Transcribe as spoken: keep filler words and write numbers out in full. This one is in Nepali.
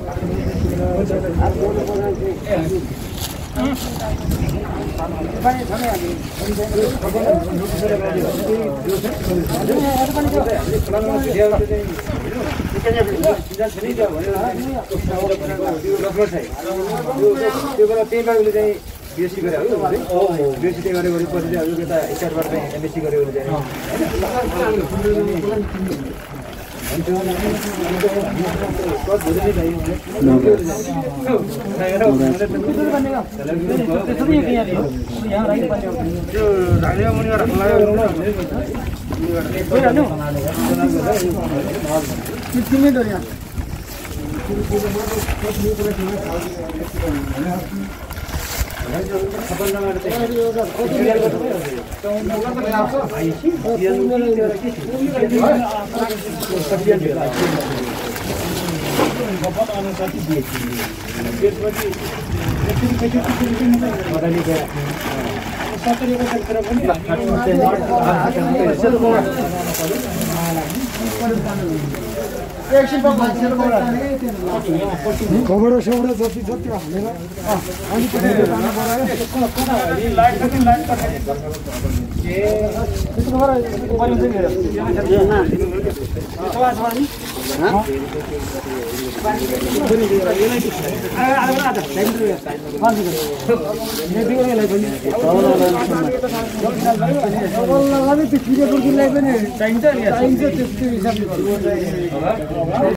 बेसी गरे हो बेसी त्यही गरे गरेपछि चाहिँ अरू यता स्टार्टबाट चाहिँ एमएससी गरे भने चाहिँ खबर सेउडा जति जति हालेर अलिकति जानु पर्यो लाइट कति लाइट पठाइदिन्छ ए त्यसको खबर गरिन्छ नि चाहिन्छ नि चाहिन्छ त्यस्तो हिसाबले